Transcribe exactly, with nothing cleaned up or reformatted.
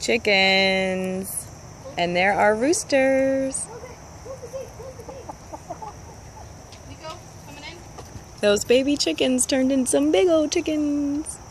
chickens. And there are roosters. Those baby chickens turned into some big old chickens.